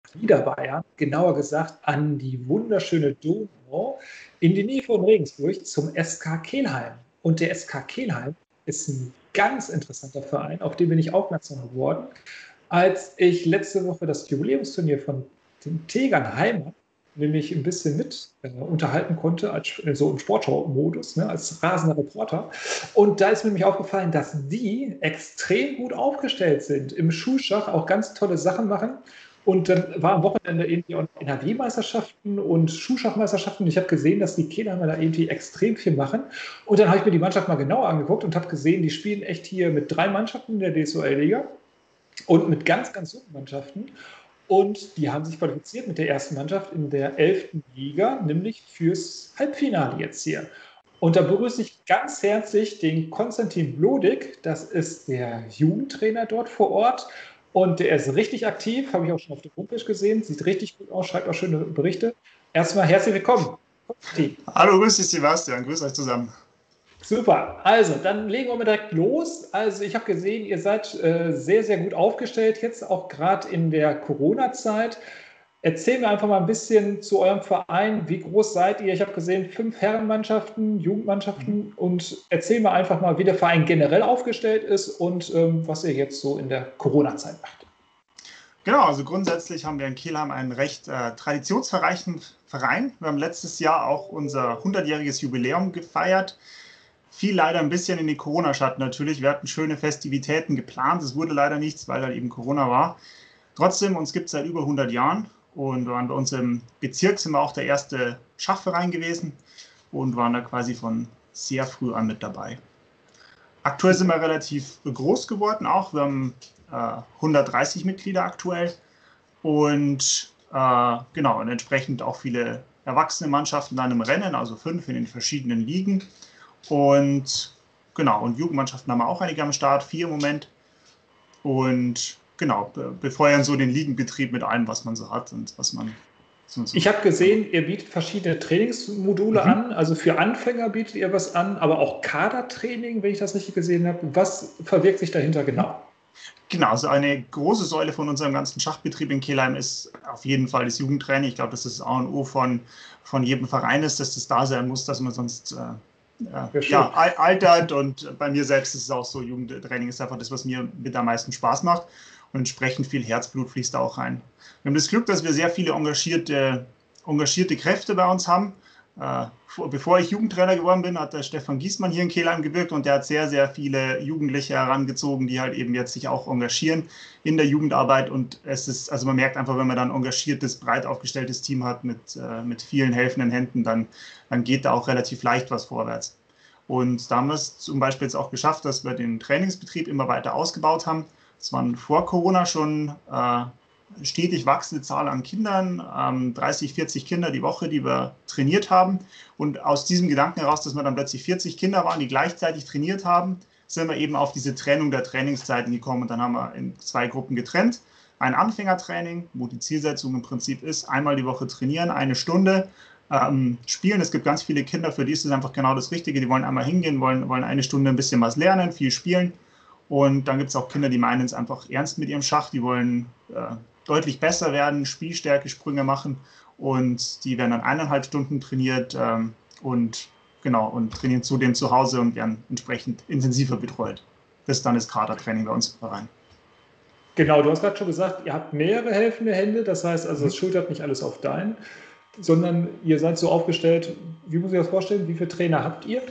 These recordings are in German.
Niederbayern, genauer gesagt an die wunderschöne Donau in die Nähe von Regensburg zum SK Kelheim. Und der SK Kelheim ist ein ganz interessanter Verein, auf den bin ich aufmerksam geworden, als ich letzte Woche das Jubiläumsturnier von den Tegern Heimat nämlich ein bisschen mit unterhalten konnte, als, so im Sportschau-Modus, ne, als rasender Reporter. Und da ist mir nämlich aufgefallen, dass die extrem gut aufgestellt sind, im Schulschach auch ganz tolle Sachen machen. Und dann war am Wochenende irgendwie auch NRW-Meisterschaften und Schulschachmeisterschaften. Und ich habe gesehen, dass die Kinder da irgendwie extrem viel machen. Und dann habe ich mir die Mannschaft mal genauer angeguckt und habe gesehen, die spielen echt hier mit 3 Mannschaften in der DSOL-Liga und mit ganz, ganz jungen Mannschaften. Und die haben sich qualifiziert mit der ersten Mannschaft in der 11. Liga, nämlich fürs Halbfinale jetzt hier. Und da begrüße ich ganz herzlich den Konstantin Blodig. Das ist der Jugendtrainer dort vor Ort. Und der ist richtig aktiv, habe ich auch schon auf der Homepage gesehen. Sieht richtig gut aus, schreibt auch schöne Berichte. Erstmal herzlich willkommen. Hallo, grüß dich Sebastian, grüß euch zusammen. Super, also dann legen wir mal direkt los. Also ich habe gesehen, ihr seid sehr, sehr gut aufgestellt jetzt, auch gerade in der Corona-Zeit. Erzähl mir einfach mal ein bisschen zu eurem Verein. Wie groß seid ihr? Ich habe gesehen, 5 Herrenmannschaften, Jugendmannschaften. Und erzähl mir einfach mal, wie der Verein generell aufgestellt ist und was ihr jetzt so in der Corona-Zeit macht. Genau, also grundsätzlich haben wir in Kelheim einen recht traditionsreichen Verein. Wir haben letztes Jahr auch unser 100-jähriges Jubiläum gefeiert. Fiel leider ein bisschen in die Corona-Schatten natürlich. Wir hatten schöne Festivitäten geplant. Es wurde leider nichts, weil halt eben Corona war. Trotzdem, uns gibt es seit über 100 Jahren und waren bei uns im Bezirk, sind wir auch der erste Schachverein gewesen und waren da quasi von sehr früh an mit dabei. Aktuell sind wir relativ groß geworden auch. Wir haben 130 Mitglieder aktuell und genau, und entsprechend auch viele erwachsene Mannschaften dann im Rennen, also 5 in den verschiedenen Ligen. Und genau, und Jugendmannschaften haben wir auch einige am Start, 4 im Moment. Und genau, befeuern so den Ligenbetrieb mit allem, was man so hat und was man so. Ich habe gesehen, ihr bietet verschiedene Trainingsmodule an. Also für Anfänger bietet ihr was an, aber auch Kadertraining, wenn ich das richtig gesehen habe. Was verbirgt sich dahinter genau? Genau, also eine große Säule von unserem ganzen Schachbetrieb in Kelheim ist auf jeden Fall das Jugendtraining. Ich glaube, das ist das A und O von jedem Verein ist, dass das da sein muss, dass man sonst altert. Und bei mir selbst ist es auch so, Jugendtraining ist einfach das, was mir mit am meisten Spaß macht. Und entsprechend viel Herzblut fließt da auch rein. Wir haben das Glück, dass wir sehr viele engagierte Kräfte bei uns haben. Bevor ich Jugendtrainer geworden bin, hat der Stefan Giesmann hier in Kelheim gewirkt und der hat sehr, sehr viele Jugendliche herangezogen, die halt eben jetzt sich auch engagieren in der Jugendarbeit. Und es ist, also man merkt einfach, wenn man dann ein engagiertes, breit aufgestelltes Team hat mit vielen helfenden Händen, dann geht da auch relativ leicht was vorwärts. Und da haben wir es zum Beispiel jetzt auch geschafft, dass wir den Trainingsbetrieb immer weiter ausgebaut haben. Es waren vor Corona schon stetig wachsende Zahl an Kindern, 30, 40 Kinder die Woche, die wir trainiert haben. Und aus diesem Gedanken heraus, dass wir dann plötzlich 40 Kinder waren, die gleichzeitig trainiert haben, sind wir eben auf diese Trennung der Trainingszeiten gekommen. Und dann haben wir in 2 Gruppen getrennt. Ein Anfängertraining, wo die Zielsetzung im Prinzip ist, einmal die Woche trainieren, 1 Stunde spielen. Es gibt ganz viele Kinder, für die ist es einfach genau das Richtige. Die wollen einmal hingehen, wollen 1 Stunde ein bisschen was lernen, viel spielen. Und dann gibt es auch Kinder, die meinen es einfach ernst mit ihrem Schach, die wollen deutlich besser werden, Spielstärke, Sprünge machen und die werden dann 1,5 Stunden trainiert und trainieren zudem zu Hause und werden entsprechend intensiver betreut. Das ist dann das Kadertraining bei uns im Verein. Genau, du hast gerade schon gesagt, ihr habt mehrere helfende Hände, das heißt also, es schultert nicht alles auf deinen, sondern ihr seid so aufgestellt, wie muss ich das vorstellen, wie viele Trainer habt ihr?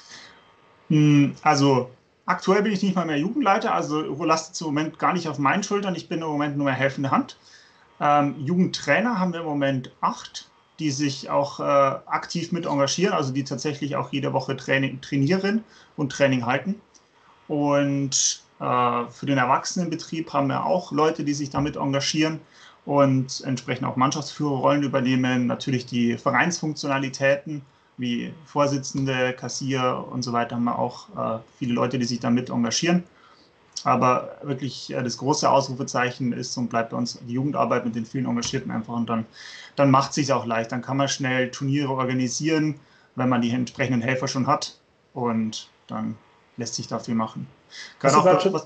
Also aktuell bin ich nicht mal mehr Jugendleiter, also lastet es im Moment gar nicht auf meinen Schultern. Ich bin im Moment nur mehr helfende Hand. Jugendtrainer haben wir im Moment 8, die sich auch aktiv mit engagieren, also die tatsächlich auch jede Woche trainieren und Training halten. Und für den Erwachsenenbetrieb haben wir auch Leute, die sich damit engagieren und entsprechend auch Mannschaftsführerrollen übernehmen, natürlich die Vereinsfunktionalitäten wie Vorsitzende, Kassier und so weiter haben wir auch viele Leute, die sich damit engagieren. Aber wirklich das große Ausrufezeichen ist und bleibt bei uns die Jugendarbeit mit den vielen Engagierten einfach. Und dann macht es sich auch leicht. Dann kann man schnell Turniere organisieren, wenn man die entsprechenden Helfer schon hat. Und dann lässt sich da viel machen. Hast du gerade schon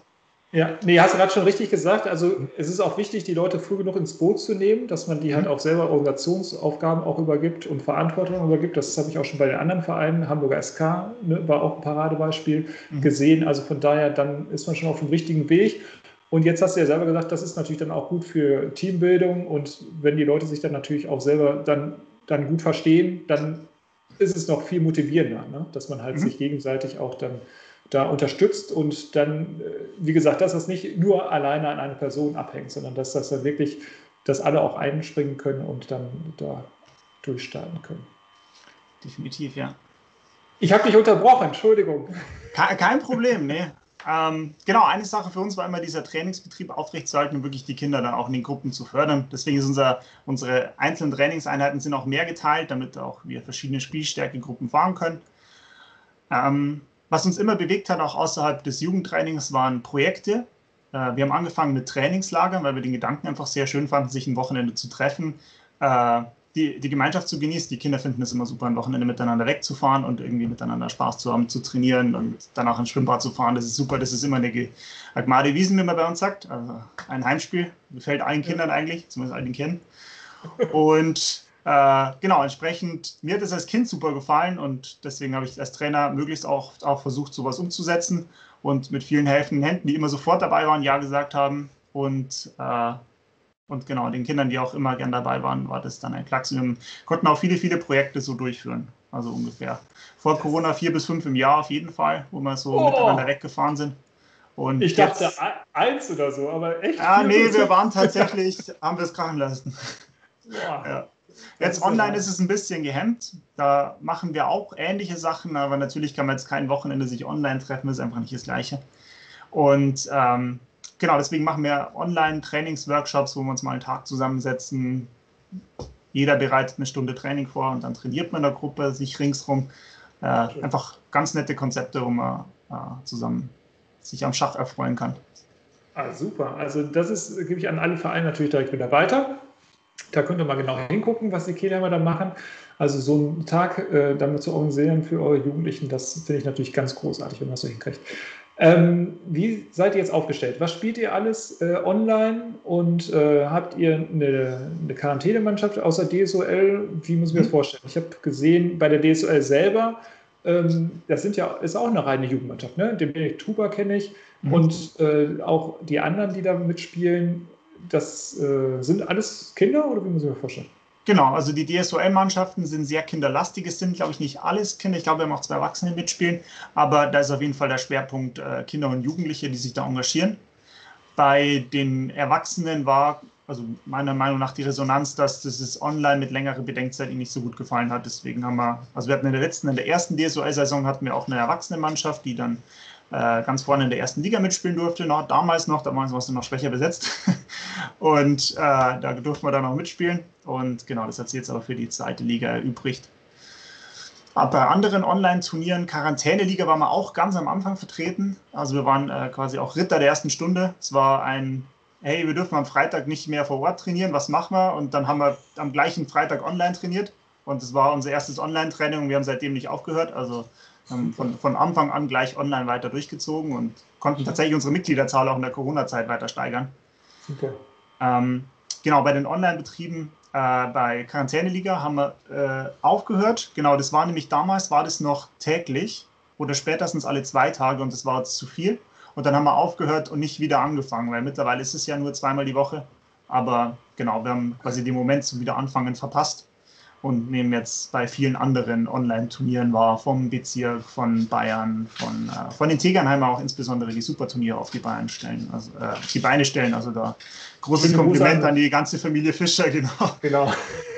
Ja, nee, hast du gerade schon richtig gesagt. Also es ist auch wichtig, die Leute früh genug ins Boot zu nehmen, dass man die halt auch selber Organisationsaufgaben auch übergibt und Verantwortung übergibt. Das habe ich auch schon bei den anderen Vereinen, Hamburger SK, ne, war auch ein Paradebeispiel Mhm. gesehen. Also von daher, dann ist man schon auf dem richtigen Weg. Und jetzt hast du ja selber gesagt, das ist natürlich dann auch gut für Teambildung. Und wenn die Leute sich dann natürlich auch selber dann gut verstehen, dann ist es noch viel motivierender, ne? Dass man halt sich Mhm. gegenseitig auch dann da unterstützt und dann, wie gesagt, dass das nicht nur alleine an einer Person abhängt, sondern dass das dann wirklich, dass alle auch einspringen können und dann da durchstarten können. Definitiv, ja. Ich habe dich unterbrochen, Entschuldigung. Kein Problem, nee. Genau, eine Sache für uns war immer dieser Trainingsbetrieb aufrechtzuerhalten und wirklich die Kinder dann auch in den Gruppen zu fördern. Deswegen ist unsere einzelnen Trainingseinheiten sind auch mehr geteilt, damit auch wir verschiedene Spielstärkegruppen fahren können. Was uns immer bewegt hat, auch außerhalb des Jugendtrainings, waren Projekte. Wir haben angefangen mit Trainingslagern, weil wir den Gedanken einfach sehr schön fanden, sich ein Wochenende zu treffen, die Gemeinschaft zu genießen. Die Kinder finden es immer super, ein Wochenende miteinander wegzufahren und irgendwie miteinander Spaß zu haben, zu trainieren und danach ins Schwimmbad zu fahren. Das ist super, das ist immer eine Agmade Wiesen, wie man bei uns sagt. Also ein Heimspiel, gefällt allen Kindern eigentlich, zumindest all den Kindern. Und genau, entsprechend, mir hat es als Kind super gefallen und deswegen habe ich als Trainer möglichst auch versucht, sowas umzusetzen und mit vielen helfenden Händen, die immer sofort dabei waren, ja gesagt haben und genau, den Kindern, die auch immer gern dabei waren, war das dann ein Klacks. Wir konnten auch viele, viele Projekte so durchführen. Also ungefähr vor Corona 4 bis 5 im Jahr auf jeden Fall, wo wir so miteinander Oh, weggefahren sind. ich Und dachte jetzt, eins oder so, aber echt 4 nee, bis wir 5. waren tatsächlich, haben wir es krachen lassen. Boah, Ja. das Jetzt ist ja online ist mal. es ein bisschen gehemmt. Da machen wir auch ähnliche Sachen, aber natürlich kann man jetzt kein Wochenende sich online treffen, das ist einfach nicht das Gleiche. Und genau, deswegen machen wir Online-Trainingsworkshops, wo wir uns mal einen Tag zusammensetzen. Jeder bereitet eine Stunde Training vor und dann trainiert man in der Gruppe sich ringsrum. Schön. Einfach ganz nette Konzepte, wo man zusammen sich am Schach erfreuen kann. Ah, super. Also das ist, gebe ich an alle Vereine natürlich direkt wieder weiter. Da könnt ihr mal genau hingucken, was die Kehlheimer da machen. Also so einen Tag damit zu organisieren für eure Jugendlichen, das finde ich natürlich ganz großartig, wenn man das so hinkriegt. Wie seid ihr jetzt aufgestellt? Was spielt ihr alles online und habt ihr eine Quarantänemannschaft außer DSOL? Wie muss ich mir das Mhm. vorstellen? Ich habe gesehen, bei der DSOL selber, das ist auch eine reine Jugendmannschaft. Ne? Den Benedikt Tuber kenne ich Mhm. und auch die anderen, die da mitspielen, das sind alles Kinder oder wie muss ich mir das vorstellen? Genau, also die DSOL-Mannschaften sind sehr kinderlastig. Es sind, glaube ich, nicht alles Kinder. Ich glaube, wir haben auch 2 Erwachsene mitspielen. Aber da ist auf jeden Fall der Schwerpunkt Kinder und Jugendliche, die sich da engagieren. Bei den Erwachsenen war, also meiner Meinung nach, die Resonanz, dass das online mit längerer Bedenkzeit ihnen nicht so gut gefallen hat. Deswegen haben wir, also wir hatten in der ersten DSOL-Saison hatten wir auch eine Erwachsenenmannschaft, die dann ganz vorne in der ersten Liga mitspielen durfte. Damals war es noch schwächer besetzt. Und da durften wir dann auch mitspielen. Und genau, das hat sich jetzt aber für die zweite Liga erübrigt. Aber bei anderen Online-Turnieren, Quarantäneliga, waren wir auch ganz am Anfang vertreten. Also wir waren quasi auch Ritter der ersten Stunde. Es war hey, wir dürfen am Freitag nicht mehr vor Ort trainieren, was machen wir? Und dann haben wir am gleichen Freitag online trainiert. Und es war unser erstes Online-Training und wir haben seitdem nicht aufgehört. Also haben Super. von Anfang an gleich online weiter durchgezogen und konnten tatsächlich unsere Mitgliederzahl auch in der Corona-Zeit weiter steigern. Super. Ähm, genau, bei den Online-Betrieben bei Quarantäneliga haben wir aufgehört. Genau, das war nämlich damals, war das noch täglich oder spätestens alle 2 Tage und das war uns zu viel. Und dann haben wir aufgehört und nicht wieder angefangen, weil mittlerweile ist es ja nur 2-mal die Woche. Aber genau, wir haben quasi den Moment zum Wiederanfangen verpasst und nehmen jetzt bei vielen anderen Online-Turnieren wahr, vom Bezirk, von Bayern, von den Tegernheimer auch insbesondere die Superturniere auf die Beine stellen. Also da großes Schöne Grüße Kompliment an an, die ganze Familie Fischer, genau. genau,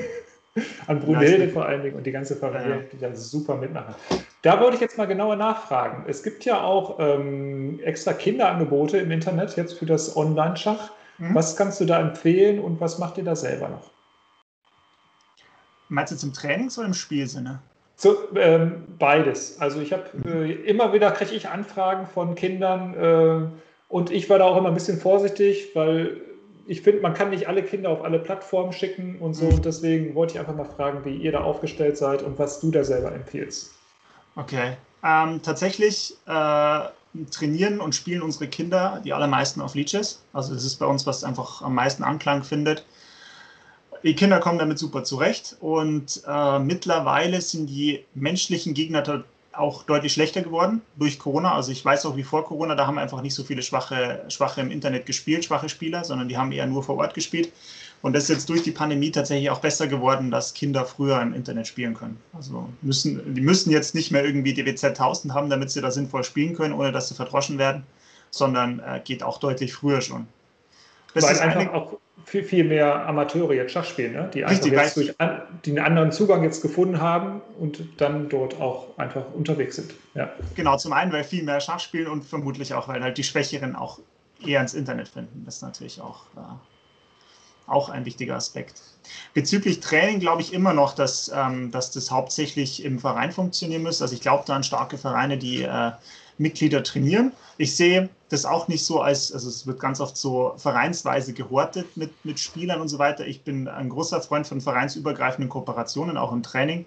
an Brunhilde Leistet. vor allen Dingen und die ganze Ja. Familie, die da super mitmachen. Da wollte ich jetzt mal genauer nachfragen. Es gibt ja auch extra Kinderangebote im Internet jetzt für das Online-Schach. Mhm. Was kannst du da empfehlen und was macht ihr da selber noch? Meinst du zum Trainings- oder im Spielsinne? So, beides. Also ich habe Mhm. immer wieder kriege ich Anfragen von Kindern und ich war da auch immer ein bisschen vorsichtig, weil ich finde, man kann nicht alle Kinder auf alle Plattformen schicken und so. Und Mhm. deswegen wollte ich einfach mal fragen, wie ihr da aufgestellt seid und was du da selber empfiehlst. Okay. Tatsächlich trainieren und spielen unsere Kinder die allermeisten auf Leeches. Also das ist bei uns, was einfach am meisten Anklang findet. Die Kinder kommen damit super zurecht und mittlerweile sind die menschlichen Gegner auch deutlich schlechter geworden durch Corona. Also ich weiß auch wie vor Corona, da haben einfach nicht so viele Schwache im Internet gespielt, schwache Spieler, sondern die haben eher nur vor Ort gespielt. Und das ist jetzt durch die Pandemie tatsächlich auch besser geworden, dass Kinder früher im Internet spielen können. Also die müssen jetzt nicht mehr irgendwie DWZ 1000 haben, damit sie da sinnvoll spielen können, ohne dass sie verdroschen werden, sondern geht auch deutlich früher schon. Das weil ist einfach auch viel mehr Amateure jetzt Schach spielen, ne? Die einfach jetzt durch den anderen Zugang jetzt gefunden haben und dann dort auch einfach unterwegs sind. Ja. Genau, zum einen, weil viel mehr Schach spielen und vermutlich auch, weil halt die Schwächeren auch eher ins Internet finden. Das ist natürlich auch ein wichtiger Aspekt. Bezüglich Training glaube ich immer noch, dass das hauptsächlich im Verein funktionieren muss. Also ich glaube da an starke Vereine, die Mitglieder trainieren. Ich sehe das auch nicht so also es wird ganz oft so vereinsweise gehortet mit Spielern und so weiter. Ich bin ein großer Freund von vereinsübergreifenden Kooperationen, auch im Training.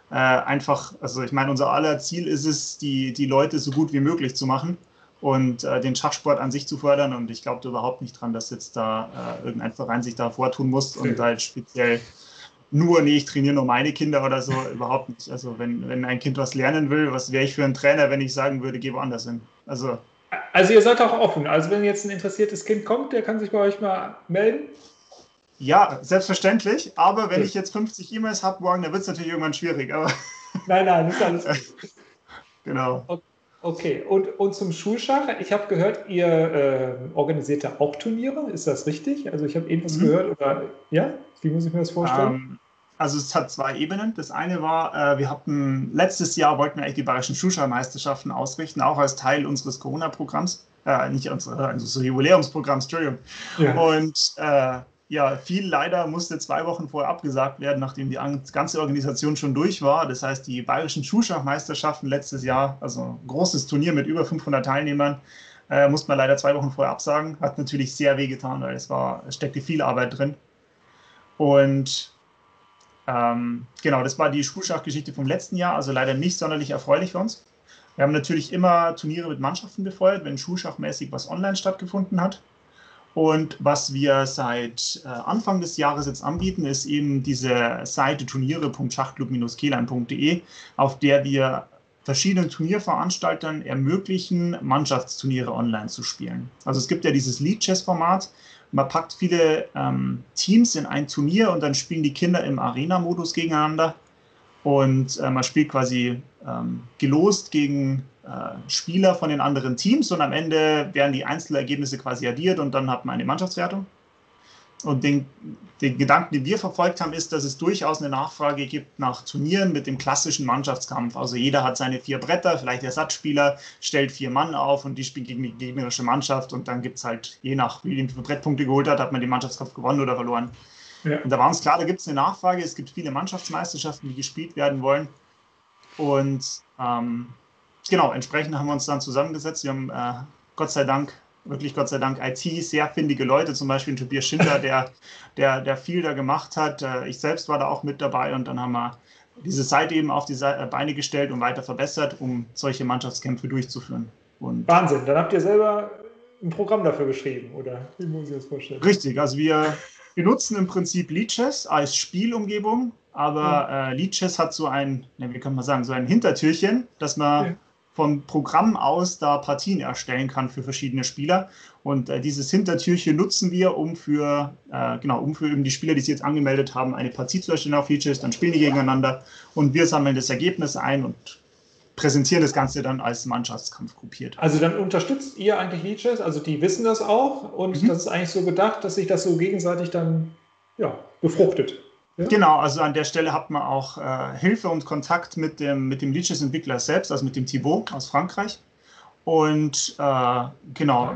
Also ich meine, unser aller Ziel ist es, die Leute so gut wie möglich zu machen und den Schachsport an sich zu fördern. Und ich glaube überhaupt nicht dran, dass jetzt da irgendein Verein sich da vortun muss und halt speziell ich trainiere nur meine Kinder oder so, überhaupt nicht. Also wenn ein Kind was lernen will, was wäre ich für ein Trainer, wenn ich sagen würde, geh woanders hin. Also ihr seid auch offen. Also wenn jetzt ein interessiertes Kind kommt, der kann sich bei euch mal melden? Ja, selbstverständlich. Aber wenn ich jetzt 50 E-Mails habe morgen, dann wird es natürlich irgendwann schwierig. Aber nein, ist alles gut. Genau. Okay, und zum Schulschach, ich habe gehört, ihr organisiert da auch Turniere, ist das richtig? Also ich habe irgendwas gehört, oder ja? Wie muss ich mir das vorstellen? Also es hat zwei Ebenen. Das eine war, letztes Jahr wollten wir eigentlich die Bayerischen Schulschachmeisterschaften ausrichten, auch als Teil unseres Corona-Programms, nicht unseres Jubiläumsprogramms, Entschuldigung. Ja. Und viel leider musste 2 Wochen vorher abgesagt werden, nachdem die ganze Organisation schon durch war. Das heißt, die Bayerischen Schulschachmeisterschaften letztes Jahr, also ein großes Turnier mit über 500 Teilnehmern, musste man leider 2 Wochen vorher absagen. Hat natürlich sehr wehgetan, weil es steckte viel Arbeit drin. Und genau, das war die Schulschachgeschichte vom letzten Jahr, also leider nicht sonderlich erfreulich für uns. Wir haben natürlich immer Turniere mit Mannschaften befeuert, wenn schulschachmäßig was online stattgefunden hat. Und was wir seit Anfang des Jahres jetzt anbieten, ist eben diese Seite turniere.schachclub-kehlheim.de, auf der wir verschiedenen Turnierveranstaltern ermöglichen, Mannschaftsturniere online zu spielen. Also es gibt ja dieses Lead-Chess-Format. Man packt viele Teams in ein Turnier und dann spielen die Kinder im Arena-Modus gegeneinander. Und man spielt quasi gelost gegen Spieler von den anderen Teams und am Ende werden die Einzelergebnisse quasi addiert und dann hat man eine Mannschaftswertung. Und den Gedanken, den wir verfolgt haben, ist, dass es durchaus eine Nachfrage gibt nach Turnieren mit dem klassischen Mannschaftskampf. Also jeder hat seine 4 Bretter, vielleicht der Ersatzspieler stellt 4 Mann auf und die spielen gegen die gegnerische Mannschaft und dann gibt es halt, je nach wie viele Brettpunkte geholt hat man den Mannschaftskampf gewonnen oder verloren. Ja. Und da war uns klar, da gibt es eine Nachfrage, es gibt viele Mannschaftsmeisterschaften, die gespielt werden wollen. Und genau, entsprechend haben wir uns dann zusammengesetzt. Wir haben Gott sei Dank IT, sehr findige Leute, zum Beispiel Tobias Schindler, der viel da gemacht hat. Ich selbst war da auch mit dabei und dann haben wir diese Seite eben auf die Beine gestellt und weiter verbessert, um solche Mannschaftskämpfe durchzuführen. Und Wahnsinn, dann habt ihr selber ein Programm dafür geschrieben, oder wie muss ich das vorstellen? Richtig, also wir nutzen im Prinzip Lead-Chess als Spielumgebung, aber Lead-Chess hat so ein Hintertürchen, dass man vom Programm aus da Partien erstellen kann für verschiedene Spieler. Und dieses Hintertürchen nutzen wir, um für eben die Spieler, die sich jetzt angemeldet haben, eine Partie zu erstellen auf Lead-Chess. Dann spielen die gegeneinander und wir sammeln das Ergebnis ein und präsentieren das Ganze dann als Mannschaftskampf gruppiert. Also dann unterstützt ihr eigentlich Lead-Chess, also die wissen das auch und das ist eigentlich so gedacht, dass sich das so gegenseitig dann befruchtet. Ja? Genau, also an der Stelle hat man auch Hilfe und Kontakt mit dem Lead-Chess-Entwickler selbst, also mit dem Thibaut aus Frankreich. Und genau,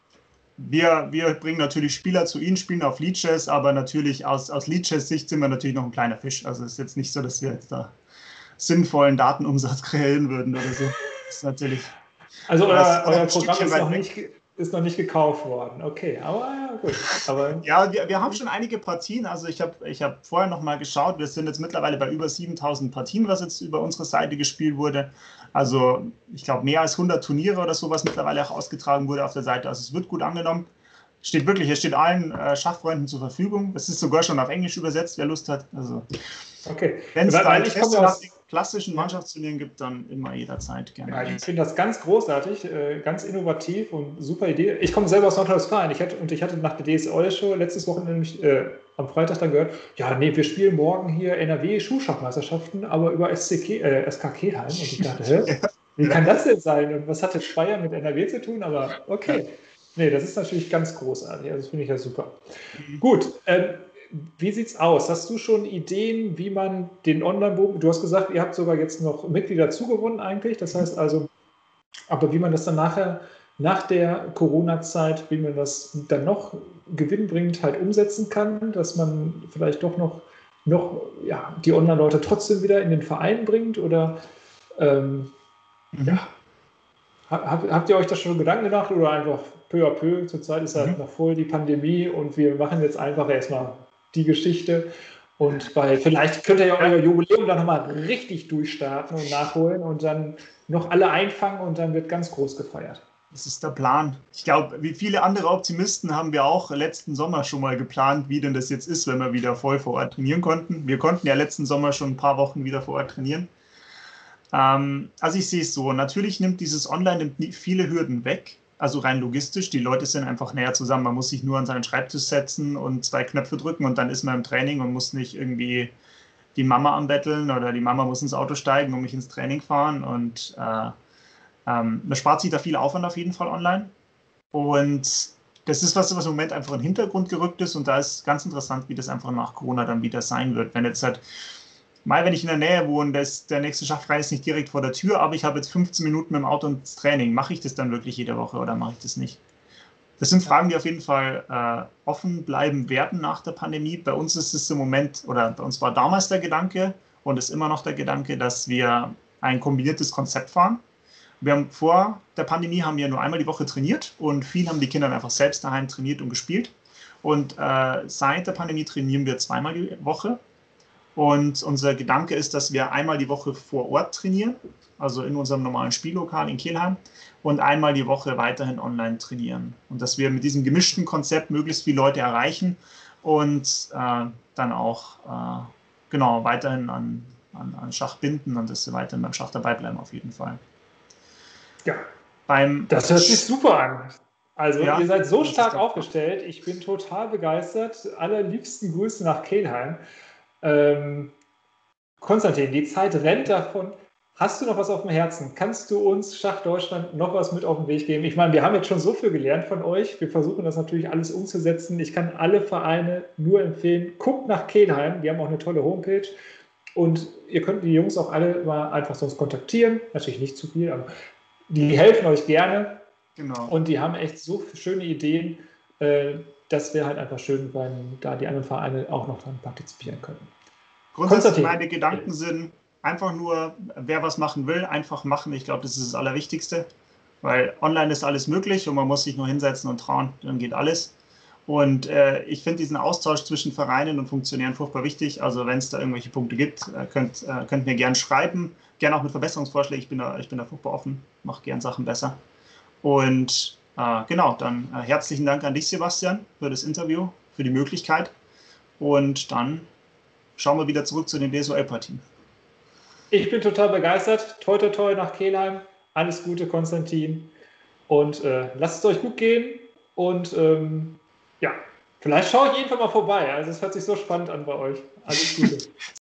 wir bringen natürlich Spieler zu ihnen, spielen auf Lead-Chess, aber natürlich aus Lead-Chess-Sicht sind wir natürlich noch ein kleiner Fisch. Also es ist jetzt nicht so, dass wir jetzt da sinnvollen Datenumsatz kreieren würden oder so. Das ist natürlich. Also euer Programm ist noch nicht gekauft worden. Okay, aber gut. Aber Ja, wir haben schon einige Partien. Also ich hab vorher noch mal geschaut. Wir sind jetzt mittlerweile bei über 7.000 Partien, was jetzt über unsere Seite gespielt wurde. Also ich glaube, mehr als 100 Turniere oder sowas mittlerweile auch ausgetragen wurde auf der Seite. Also es wird gut angenommen. Es steht allen Schachfreunden zur Verfügung. Es ist sogar schon auf Englisch übersetzt, wer Lust hat. Also okay. wenn es da Ich komme Interesse nach aus, den klassischen Mannschaftsturnieren gibt, dann immer jederzeit ja, gerne. ich finde das ganz großartig, ganz innovativ und super Idee. Ich komme selber aus Nordrhein-Westfalen. Ich hatte nach der DSOL-Show letztes Wochenende nämlich, am Freitag dann gehört, ja, nee, wir spielen morgen hier NRW-Schuhschachmeisterschaften, aber über SK Kelheim. Und ich dachte, hä? Wie kann das denn sein? Und was hat jetzt Speyer mit NRW zu tun? Aber okay. Nee, das ist natürlich ganz großartig. Also das finde ich ja super. Gut, wie sieht's aus? Hast du schon Ideen, wie man den Online-Bogen, du hast gesagt, ihr habt sogar jetzt noch Mitglieder zugewonnen eigentlich, das heißt also, aber wie man das dann nachher, nach der Corona-Zeit, wie man das dann noch gewinnbringend halt umsetzen kann, dass man vielleicht doch noch ja, die Online-Leute trotzdem wieder in den Verein bringt oder ja, habt ihr euch da schon Gedanken gemacht oder einfach peu à peu? Zurzeit ist halt noch voll die Pandemie und wir machen jetzt einfach erstmal die Geschichte. Und vielleicht könnt ihr ja euer Jubiläum dann nochmal richtig durchstarten und nachholen und dann noch alle einfangen und dann wird ganz groß gefeiert. Das ist der Plan. Ich glaube, wie viele andere Optimisten haben wir auch letzten Sommer schon mal geplant, wie denn das jetzt ist, wenn wir wieder voll vor Ort trainieren konnten. Wir konnten ja letzten Sommer schon ein paar Wochen wieder vor Ort trainieren. Also ich sehe es so, natürlich nimmt dieses Online viele Hürden weg, also rein logistisch. Die Leute sind einfach näher zusammen. Man muss sich nur an seinen Schreibtisch setzen und 2 Knöpfe drücken und dann ist man im Training und muss nicht irgendwie die Mama anbetteln oder die Mama muss ins Auto steigen und mich ins Training fahren. Und man spart sich da viel Aufwand auf jeden Fall online. Und das ist was im Moment einfach in den Hintergrund gerückt ist und da ist ganz interessant, wie das einfach nach Corona dann wieder sein wird. Wenn jetzt halt wenn ich in der Nähe wohne, der nächste Schachverein ist nicht direkt vor der Tür, aber ich habe jetzt 15 Minuten mit dem Auto ins Training. Mache ich das dann wirklich jede Woche oder mache ich das nicht? Das sind Fragen, die auf jeden Fall offen bleiben werden nach der Pandemie. Bei uns ist es im Moment, oder bei uns war damals der Gedanke und ist immer noch der Gedanke, dass wir ein kombiniertes Konzept fahren. Wir haben vor der Pandemie haben wir nur einmal die Woche trainiert und viel haben die Kinder einfach selbst daheim trainiert und gespielt. Und seit der Pandemie trainieren wir 2-mal die Woche. Und unser Gedanke ist, dass wir einmal die Woche vor Ort trainieren, also in unserem normalen Spiellokal in Kelheim, und einmal die Woche weiterhin online trainieren. Und dass wir mit diesem gemischten Konzept möglichst viele Leute erreichen und dann auch genau weiterhin an Schach binden und dass sie weiterhin beim Schach dabei bleiben auf jeden Fall. Ja, das hört sich super an. Also ja, ihr seid so stark aufgestellt. Ich bin total begeistert. Allerliebsten Grüße nach Kelheim. Konstantin, die Zeit rennt davon. Hast du noch was auf dem Herzen? Kannst du uns Schach Deutschland noch was mit auf den Weg geben? Ich meine, wir haben jetzt schon so viel gelernt von euch. Wir versuchen das natürlich alles umzusetzen. Ich kann alle Vereine nur empfehlen, guckt nach Kelheim. Die haben auch eine tolle Homepage. Und ihr könnt die Jungs auch alle mal einfach sonst kontaktieren. Natürlich nicht zu viel, aber die helfen euch gerne. Genau. Und die haben echt so schöne Ideen. Das wäre halt einfach schön, wenn da die anderen Vereine auch noch dran partizipieren können. Grundsätzlich meine Gedanken sind einfach nur, wer was machen will, einfach machen. Ich glaube, das ist das Allerwichtigste, weil online ist alles möglich und man muss sich nur hinsetzen und trauen, dann geht alles. Und ich finde diesen Austausch zwischen Vereinen und Funktionären furchtbar wichtig. Also wenn es da irgendwelche Punkte gibt, könnt mir gerne schreiben, gerne auch mit Verbesserungsvorschlägen. Ich bin da furchtbar offen, mache gern Sachen besser. Und genau, dann herzlichen Dank an dich, Sebastian, für das Interview, für die Möglichkeit. Und dann schauen wir wieder zurück zu den DSOL-Partien. Ich bin total begeistert. Toi, toi, toi nach Kelheim. Alles Gute, Konstantin. Und lasst es euch gut gehen. Und ja, vielleicht schaue ich irgendwann mal vorbei. Also es hört sich so spannend an bei euch. Alles Gute.